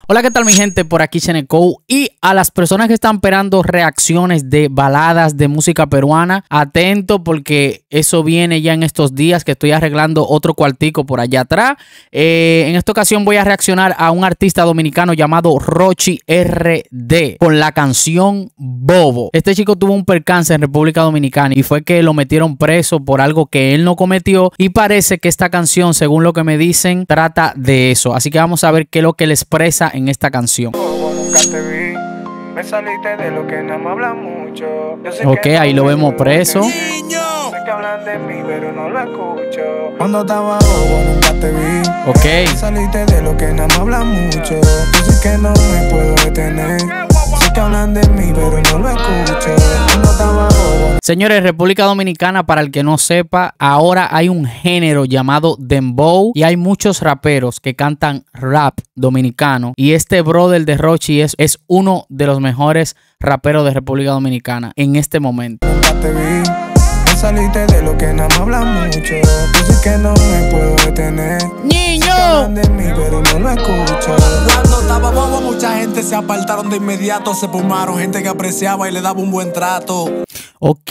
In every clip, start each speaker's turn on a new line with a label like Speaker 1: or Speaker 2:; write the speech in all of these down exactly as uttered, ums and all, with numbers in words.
Speaker 1: Hola, ¿qué tal mi gente? Por aquí Cheneco. Y a las personas que están esperando reacciones de baladas de música peruana, atento porque eso viene ya en estos días, que estoy arreglando otro cuartico por allá atrás. Eh, en esta ocasión voy a reaccionar a un artista dominicano llamado Rochi R D con la canción Bobo. Este chico tuvo un percance en República Dominicana y fue que lo metieron preso por algo que él no cometió, y parece que esta canción, según lo que me dicen, trata de eso. Así que vamos a ver qué es lo que él expresa en esta canción.
Speaker 2: Nunca te vi, me saliste de lo que nada más habla mucho.
Speaker 1: Ok, ahí lo vemos preso.
Speaker 2: Niño, sé que hablan de mí, pero no lo escucho. Cuando estaba bobo, nunca te vi.
Speaker 1: Ok.
Speaker 2: Me saliste de lo que nada más habla mucho. Yo sé que no me puedo detener. Sé que hablan de mí, pero no lo escucho. Cuando estaba bobo.
Speaker 1: Señores, República Dominicana, para el que no sepa, ahora hay un género llamado dembow y hay muchos raperos que cantan rap dominicano, y este brother de Rochi es, es uno de los mejores raperos de República Dominicana en este momento.
Speaker 2: Nunca te vi, me saliste de lo que nada más habla mucho. Yo sé que no me puedo detener.
Speaker 1: ¡Niño!
Speaker 2: De mí, pero no lo escucho.
Speaker 3: Cuando estaba bobo, mucha gente se apartaron de inmediato, se fumaron, gente que apreciaba y le daba un buen trato.
Speaker 1: Ok,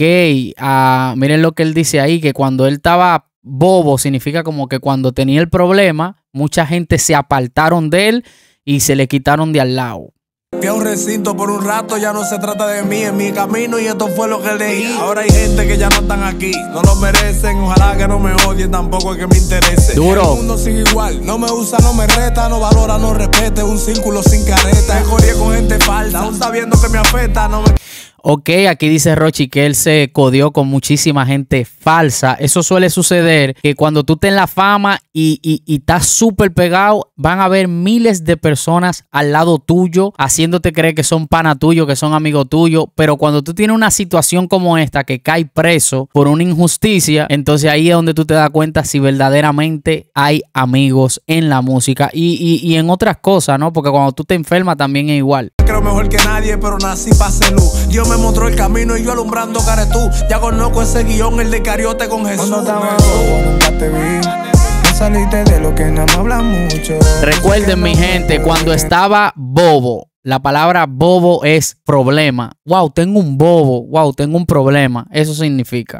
Speaker 1: uh, miren lo que él dice ahí, que cuando él estaba bobo significa como que cuando tenía el problema, mucha gente se apartaron de él y se le quitaron de al lado.
Speaker 3: Fui a un recinto por un rato, ya no se trata de mí, en mi camino, y esto fue lo que leí. Ahora hay gente que ya no están aquí, no lo merecen, ojalá que no me odien, tampoco es que me interese.
Speaker 1: Duro.
Speaker 3: El mundo sigue igual, no me usa, no me reta, no valora, no respete, un círculo sin careta. Me corrí con gente falsa, aún sabiendo que me afecta, no me...
Speaker 1: Ok, aquí dice Rochi que él se codió con muchísima gente falsa. Eso suele suceder, que cuando tú estás en la fama y, y, y estás súper pegado, van a haber miles de personas al lado tuyo, haciéndote creer que son pana tuyo, que son amigos tuyos. Pero cuando tú tienes una situación como esta, que cae preso por una injusticia, entonces ahí es donde tú te das cuenta si verdaderamente hay amigos en la música y, y, y en otras cosas, ¿no? Porque cuando tú te enfermas también es igual.
Speaker 3: Creo mejor que nadie, pero nací para hacer luz. Dios me mostró el camino y yo alumbrando caretú. Ya conozco ese guión, el de Cariote con Jesús.
Speaker 2: Cuando estaba bobo, nunca te vi. Me saliste de lo que nada más habla mucho.
Speaker 1: Recuerden, mi gente, cuando estaba bobo, la palabra bobo es problema. Wow, tengo un bobo. Wow, tengo un problema. Eso significa.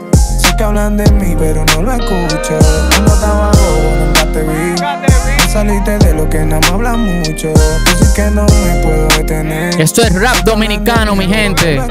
Speaker 2: Sé que hablan de mí, pero no lo escucho. Cuando estaba bobo, nunca te vi. Saliste de lo que nada más habla mucho. Yo sé que no me puedo detener.
Speaker 1: Esto es rap dominicano, mi gente.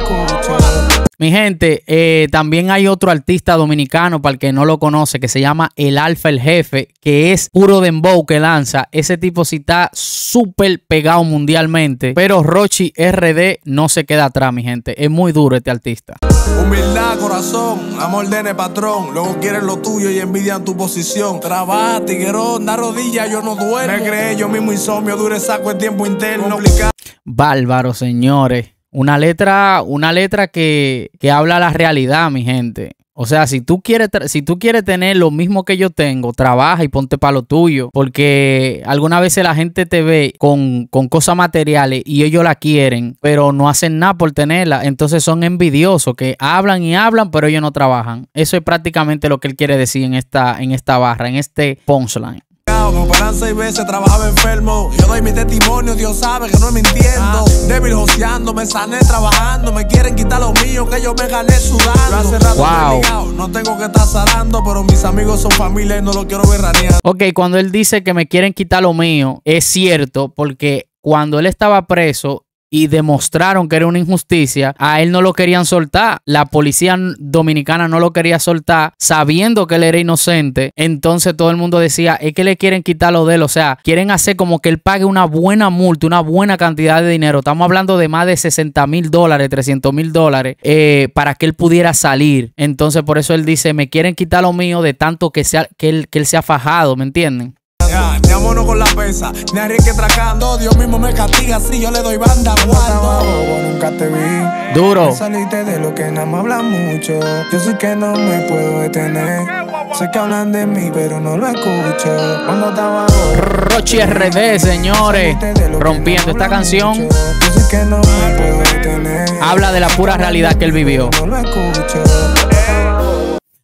Speaker 1: Mi gente, eh, también hay otro artista dominicano, para el que no lo conoce, que se llama El Alfa El Jefe, que es puro dembow que lanza. Ese tipo sí está súper pegado mundialmente, pero Rochi R D no se queda atrás, mi gente. Es muy duro este artista.
Speaker 3: Humildad, corazón, amor de patrón. Luego quieren lo tuyo y envidian tu posición. Trabaja, tiguerón, da rodillas, yo no duermo. Me creé yo mismo insomnio, dure saco el tiempo interno.
Speaker 1: Bárbaro, señores. Una letra, una letra que, que habla la realidad, mi gente. O sea, si tú quieres, si tú quieres tener lo mismo que yo tengo, trabaja y ponte para lo tuyo. Porque algunas veces la gente te ve con, con cosas materiales y ellos la quieren, pero no hacen nada por tenerla. Entonces son envidiosos, que hablan y hablan, pero ellos no trabajan. Eso es prácticamente lo que él quiere decir en esta, en esta barra, en este punchline.
Speaker 3: Me operan seis veces, trabajaba enfermo. Yo doy mi testimonio, Dios sabe que no es mintiendo. Ah. Débil joseando, me sané trabajando. Me quieren quitar lo mío, que yo me gané sudando. Yo hace rato
Speaker 1: wow.
Speaker 3: Ligado, no tengo que estar salando, pero mis amigos son familia y no lo quiero ver raneando.
Speaker 1: Ok, cuando él dice que me quieren quitar lo mío, es cierto, porque cuando él estaba preso y demostraron que era una injusticia, a él no lo querían soltar. La policía dominicana no lo quería soltar, sabiendo que él era inocente. Entonces todo el mundo decía, es que le quieren quitar lo de él. O sea, quieren hacer como que él pague una buena multa, una buena cantidad de dinero. Estamos hablando de más de sesenta mil dólares, trescientos mil dólares, eh, para que él pudiera salir. Entonces por eso él dice, me quieren quitar lo mío de tanto que, sea, que, él, que él se ha fajado, ¿me entienden?
Speaker 3: Ya, ni amono con la pesa, ni arriesgue tracando. Dios mismo me castiga si yo le doy banda.
Speaker 2: Cuando nunca te vi.
Speaker 1: Duro.
Speaker 2: Me saliste de lo que nada más habla mucho. Yo sé que no me puedo detener. Sé que hablan de mí, pero no lo escucho. Cuando estaba
Speaker 1: Rochi R D, señores, rompiendo esta canción.
Speaker 2: Yo sé que no me puedo detener.
Speaker 1: Habla de la pura realidad que él vivió.
Speaker 2: No lo escucho.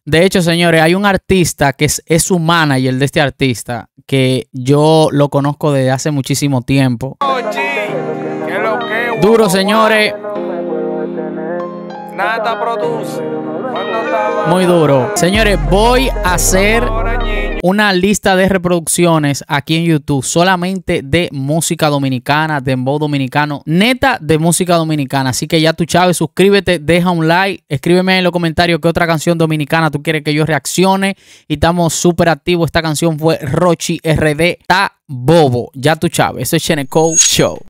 Speaker 1: De hecho, señores, hay un artista que es, es su manager de este artista, que yo lo conozco desde hace muchísimo tiempo. Duro, señores.
Speaker 3: Nata produce.
Speaker 1: Muy duro. Señores, voy a hacer una lista de reproducciones aquí en YouTube solamente de música dominicana, dembow dominicano, neta de música dominicana. Así que ya tú, Chávez, suscríbete, deja un like, escríbeme en los comentarios qué otra canción dominicana tú quieres que yo reaccione. Y estamos súper activos. Esta canción fue Rochi R D, Ta Bobo. Ya tú, Chávez. Eso es Sheneco Show.